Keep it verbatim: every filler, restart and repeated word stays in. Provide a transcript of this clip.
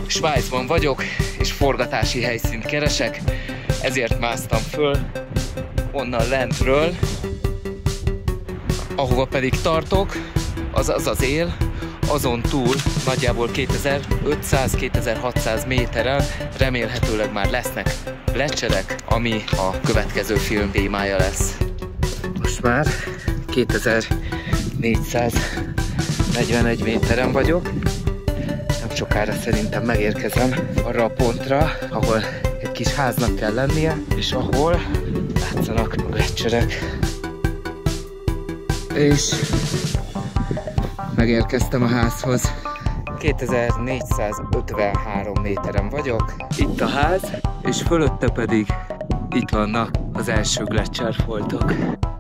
Svájcban vagyok, és forgatási helyszínt keresek, ezért másztam föl onnan lentről, ahova pedig tartok, az az az él, azon túl nagyjából kétezer-ötszáz-kétezer-hatszáz méteren remélhetőleg már lesznek lecserek, ami a következő film témája lesz. Most már kétezer-négyszáznegyvenegy méteren vagyok. Nem sokára szerintem megérkezem arra a pontra, ahol egy kis háznak kell lennie, és ahol látszanak a lecserek. És megérkeztem a házhoz. kétezer-négyszázötvenhárom méteren vagyok. Itt a ház, és fölötte pedig itt vannak az első gleccserfoltok.